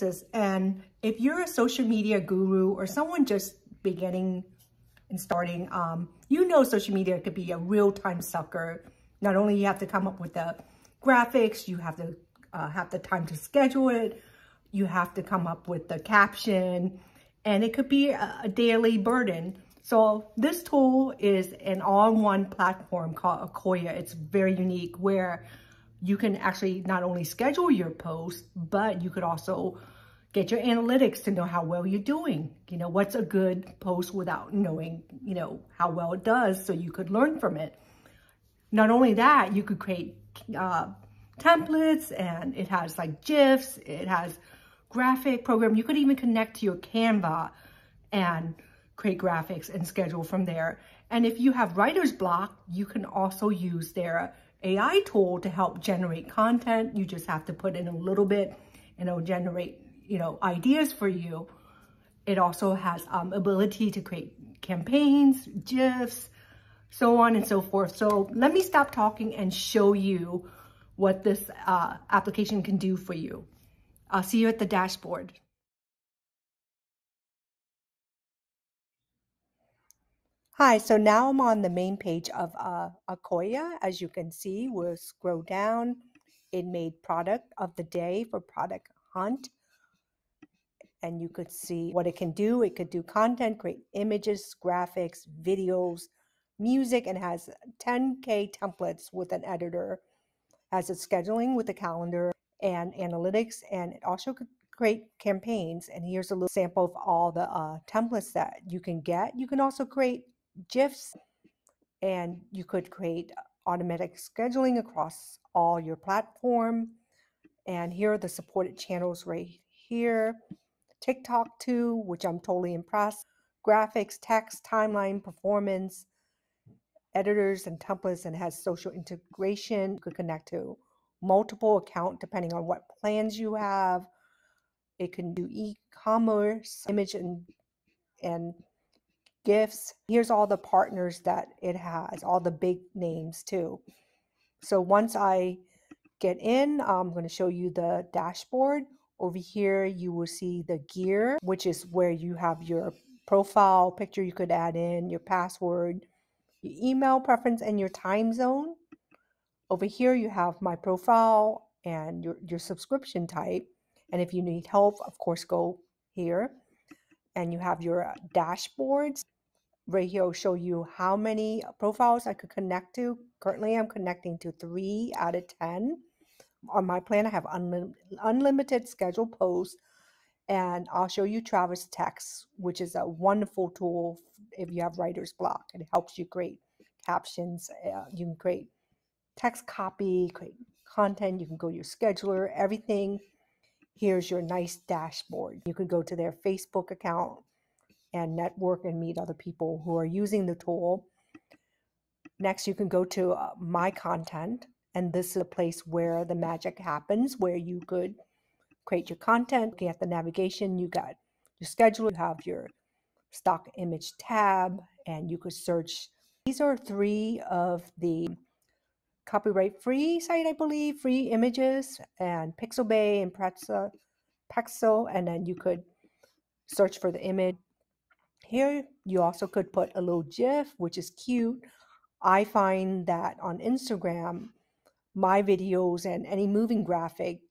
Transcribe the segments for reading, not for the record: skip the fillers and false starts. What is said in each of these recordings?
And if you're a social media guru or someone just beginning and starting, you know social media could be a real-time sucker. Not only you have to come up with the graphics, you have to have the time to schedule it, you have to come up with the caption, and it could be a daily burden. So this tool is an all-in-one platform called Ocoya. It's very unique where you can actually not only schedule your posts, but you could also get your analytics to know how well you're doing. You know, what's a good post without knowing, you know, how well it does, so you could learn from it. Not only that, you could create templates, and it has like GIFs, it has graphic program. You could even connect to your Canva and create graphics and schedule from there. And if you have writer's block, you can also use their AI tool to help generate content. You just have to put in a little bit and it'll generate, you know, ideas for you. It also has ability to create campaigns, GIFs, so on and so forth. So let me stop talking and show you what this application can do for you. I'll see you at the dashboard. Hi, so now I'm on the main page of Ocoya. As you can see, we'll scroll down. It made product of the day for product hunt. And you could see what it can do. It could do content, create images, graphics, videos, music, and has 10K templates with an editor. Has a scheduling with a calendar and analytics, and it also could create campaigns. And here's a little sample of all the templates that you can get. You can also create GIFs, and you could create automatic scheduling across all your platform. And here are the supported channels right here. TikTok too, which I'm totally impressed. Graphics, text, timeline, performance, editors and templates, and has social integration. You could connect to multiple accounts depending on what plans you have. It can do e-commerce, image and GIFs. Here's all the partners that it has, all the big names too. So once I get in, I'm going to show you the dashboard. Over here, you will see the gear, which is where you have your profile picture you could add in, your password, your email preference, and your time zone. Over here, you have my profile and your subscription type. And if you need help, of course, go here. And you have your dashboards. Right here will show you how many profiles I could connect to. Currently, I'm connecting to 3 out of 10. On my plan, I have unlimited scheduled posts, and I'll show you Travis Text, which is a wonderful tool if you have writer's block. It helps you create captions. You can create text copy, create content. You can go to your scheduler, everything. Here's your nice dashboard. You can go to their Facebook account and network and meet other people who are using the tool. Next, you can go to My Content. And this is a place where the magic happens, where you could create your content. Looking at the navigation, you got your schedule, you have your stock image tab, and you could search. These are 3 of the copyright-free site, I believe, free images, and Pixabay and Pexel, and then you could search for the image. Here, you also could put a little GIF, which is cute. I find that on Instagram, my videos and any moving graphic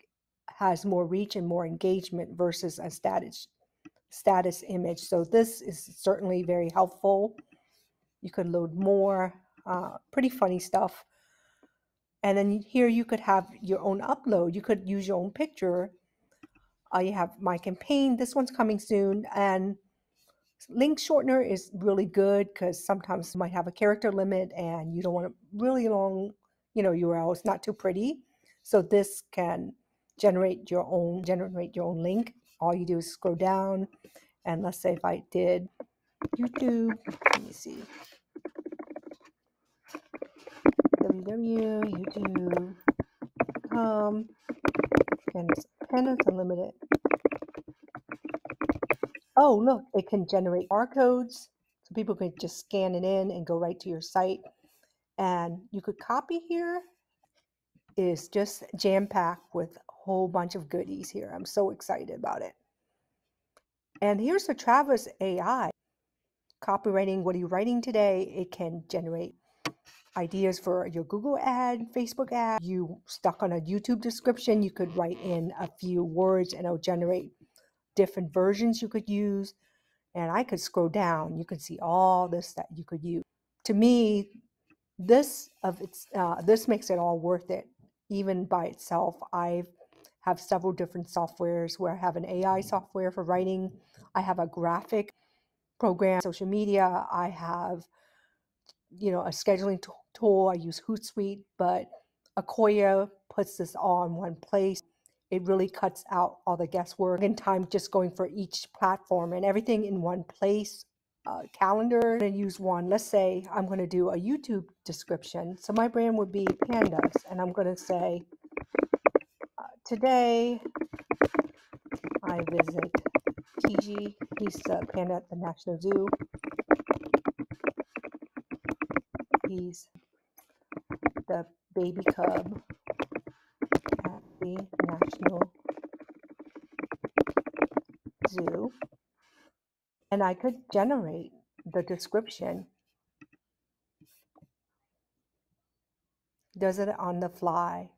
has more reach and more engagement versus a status image. So this is certainly very helpful. You could load more pretty funny stuff. And then here you could have your own upload. You could use your own picture. You have my campaign. This one's coming soon. And link shortener is really good because sometimes you might have a character limit and you don't want a really long, URL. It's not too pretty. So this can generate your own link. All you do is scroll down, and let's say if I did YouTube, let me see, www.youtube.com, and it's unlimited. Oh, look, it can generate barcodes, so people can just scan it in and go right to your site. And you could copy here. It is just jam-packed with whole bunch of goodies here. I'm so excited about it. And here's the Travis AI. Copywriting, what are you writing today? It can generate ideas for your Google ad, Facebook ad. You stuck on a YouTube description, you could write in a few words and it'll generate different versions you could use. And I could scroll down, you could see all this that you could use. To me, this makes it all worth it, even by itself. I have several different softwares where I have an AI software for writing. I have a graphic program, social media. I have, a scheduling tool. I use Hootsuite, but Ocoya puts this all in one place. It really cuts out all the guesswork and time just going for each platform and everything in one place. Calendar, I'm going to use one. Let's say I'm going to do a YouTube description. So my brand would be Pandas, and I'm going to say, today I visit Kiji. He's the panda at the National Zoo. He's the baby cub at the National Zoo. And I could generate the description. Does it on the fly.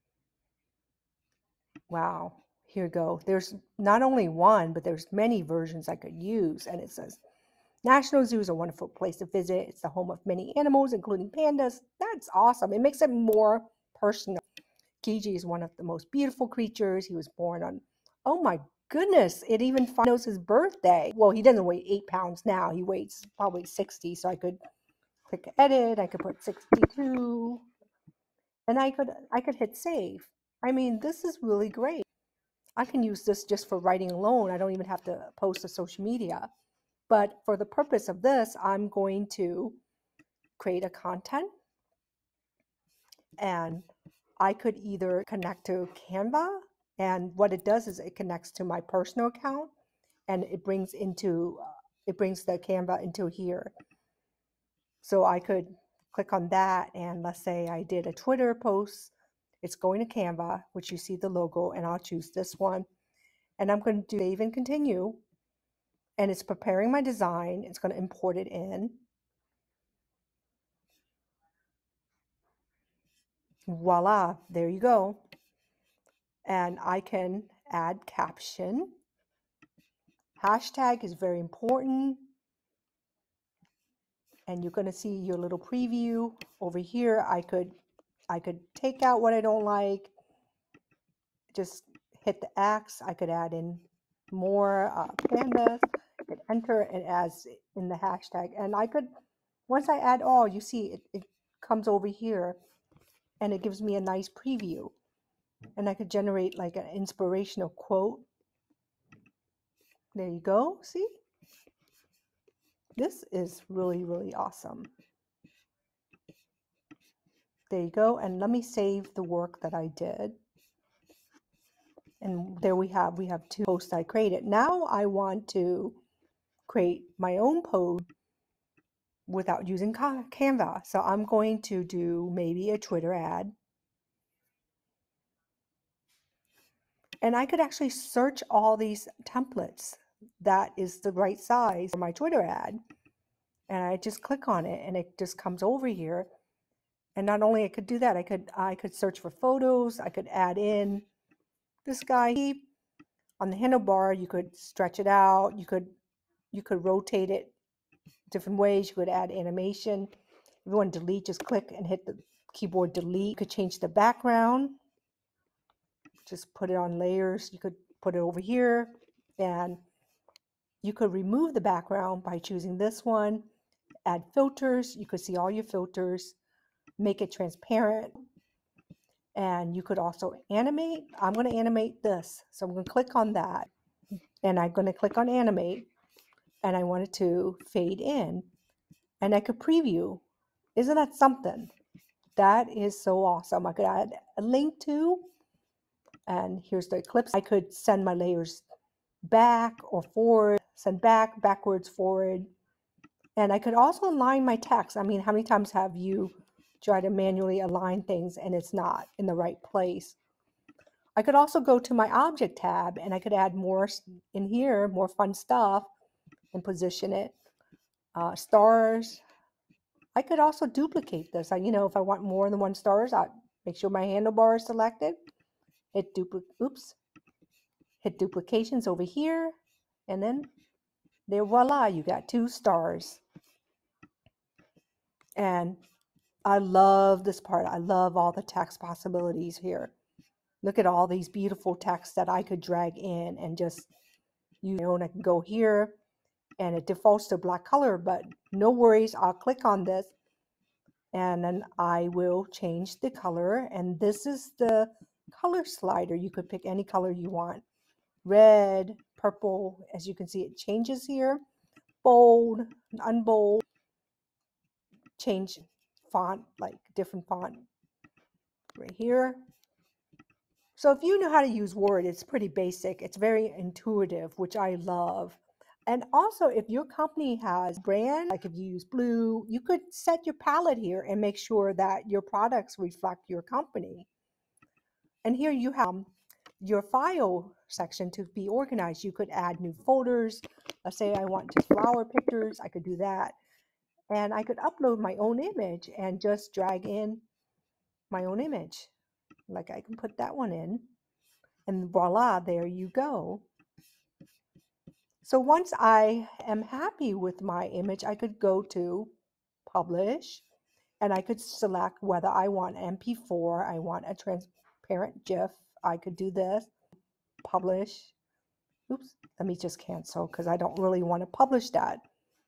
Wow. Here you go. There's not only one, but there's many versions I could use. And it says, National Zoo is a wonderful place to visit. It's the home of many animals, including pandas. That's awesome. It makes it more personal. Kiji is one of the most beautiful creatures. He was born on, oh my goodness, it even knows his birthday. Well, he doesn't weigh 8 pounds now. He weighs probably 60. So I could click edit. I could put 62. And I could hit save. I mean, this is really great. I can use this just for writing alone. I don't even have to post to social media. But for the purpose of this, I'm going to create a content, and I could either connect to Canva, and what it does is it connects to my personal account, and it brings the Canva into here. So I could click on that, and let's say I did a Twitter post. It's going to Canva, which you see the logo, and I'll choose this one. And I'm going to do save and continue. And it's preparing my design. It's going to import it in. Voila, there you go. And I can add caption. Hashtag is very important. And you're going to see your little preview over here. I could take out what I don't like. Just hit the X. I could add in more pandas. Hit enter and adds in the hashtag. And I could, once I add all, you see it comes over here and it gives me a nice preview. And I could generate like an inspirational quote. There you go. See? This is really, really awesome. There you go. And let me save the work that I did. And there we have 2 posts I created. Now I want to create my own post without using Canva. So I'm going to do maybe a Twitter ad. And I could actually search all these templates that is the right size for my Twitter ad. And I just click on it and it just comes over here. And not only I could do that, I could search for photos. I could add in this guy on the handlebar. You could stretch it out. You could rotate it different ways. You could add animation. If you want to delete, just click and hit the keyboard delete. You could change the background. Just put it on layers. You could put it over here, and you could remove the background by choosing this one. Add filters. You could see all your filters. Make it transparent. And you could also animate. I'm going to animate this. So I'm going to click on that. And I'm going to click on animate. And I want it to fade in. And I could preview. Isn't that something? That is so awesome. I could add a link to. And here's the eclipse. I could send my layers back or forward. Send back, backwards, forward. And I could also align my text. I mean, how many times have you tried to manually align things and it's not in the right place? I could also go to my object tab and I could add more in here, more fun stuff, and position it. Stars. I could also duplicate this. If I want more than one stars, I make sure my handlebar is selected. Hit duplications over here, and then there, voila, you got 2 stars. And I love this part. I love all the text possibilities here. Look at all these beautiful texts that I could drag in and just use my own. I can go here and it defaults to black color, but no worries. I'll click on this and then I will change the color. And this is the color slider. You could pick any color you want. Red, purple, as you can see, it changes here. Bold, unbold, change font, like different font right here. So if you know how to use Word, it's pretty basic. It's very intuitive, which I love. And also, if your company has brand, like if you use blue, you could set your palette here and make sure that your products reflect your company. And here you have your file section to be organized. You could add new folders. Let's say I want just flower pictures. I could do that. And I could upload my own image and just drag in my own image. Like I can put that one in. And voila, there you go. So once I am happy with my image, I could go to publish and I could select whether I want MP4, I want a transparent GIF. I could do this, publish. Oops, let me just cancel because I don't really want to publish that.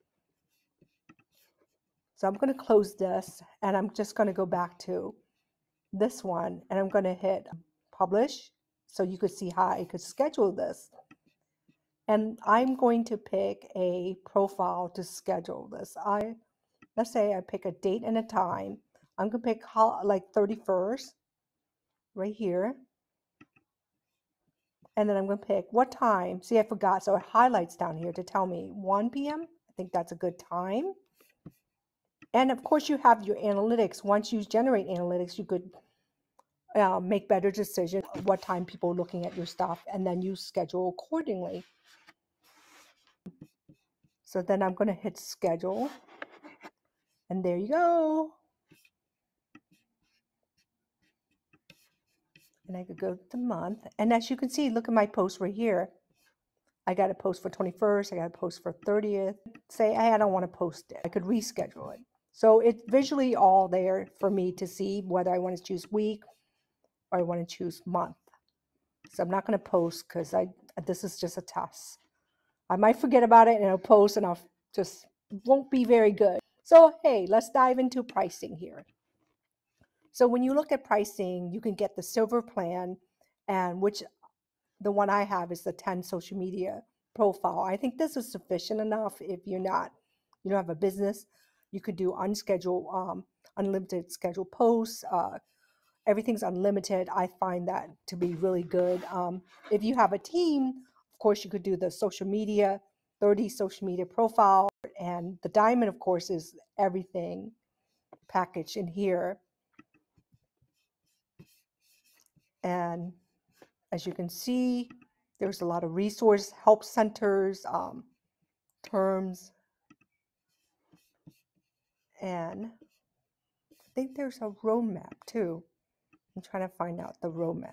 So I'm going to close this and I'm just going to go back to this one and I'm going to hit publish so you could see how I could schedule this. And I'm going to pick a profile to schedule this. Let's say I pick a date and a time. I'm going to pick like 31st right here. And then I'm going to pick what time. See, I forgot. So it highlights down here to tell me 1 p.m. I think that's a good time. And of course, you have your analytics. Once you generate analytics, you could make better decisions what time people are looking at your stuff, and then you schedule accordingly. So then I'm going to hit schedule. And there you go. And I could go to the month. And as you can see, look at my post right here. I got a post for 21st. I got a post for 30th. Say I don't want to post it. I could reschedule it. So it's visually all there for me to see whether I want to choose week or I want to choose month. So I'm not going to post because this is just a test. I might forget about it and I'll post and I'll just won't be very good. So hey, let's dive into pricing here. So when you look at pricing, you can get the silver plan, and which the one I have is the 10 social media profile. I think this is sufficient enough if you don't have a business. You could do unscheduled, unlimited scheduled posts. Everything's unlimited. I find that to be really good. If you have a team, of course, you could do the social media, 30 social media profile. And the diamond, of course, is everything packaged in here. And as you can see, there's a lot of resource help centers, terms, and I think there's a roadmap too. I'm trying to find out the roadmap.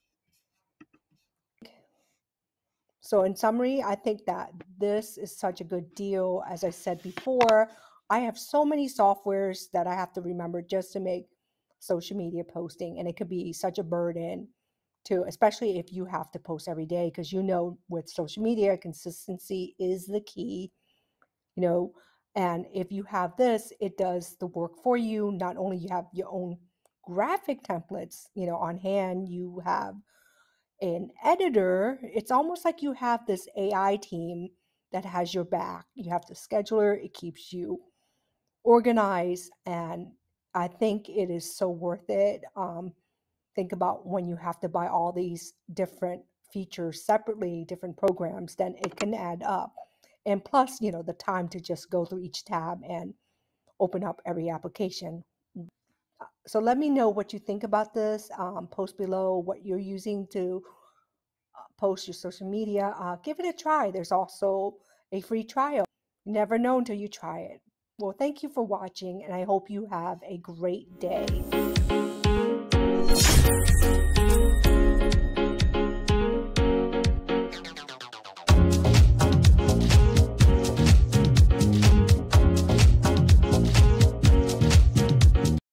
So in summary, I think that this is such a good deal. As I said before, I have so many softwares that I have to remember just to make social media posting, and it could be such a burden too, especially if you have to post every day, because with social media, consistency is the key, and if you have this, it does the work for you. Not only you have your own graphic templates, on hand, you have an editor. It's almost like you have this AI team that has your back. You have the scheduler, it keeps you organized, and I think it is so worth it. Think about when you have to buy all these different features separately, different programs, then it can add up. And plus, the time to just go through each tab and open up every application. So let me know what you think about this. Post below what you're using to post your social media. Give it a try. There's also a free trial. You never know until you try it. Well, thank you for watching, and I hope you have a great day.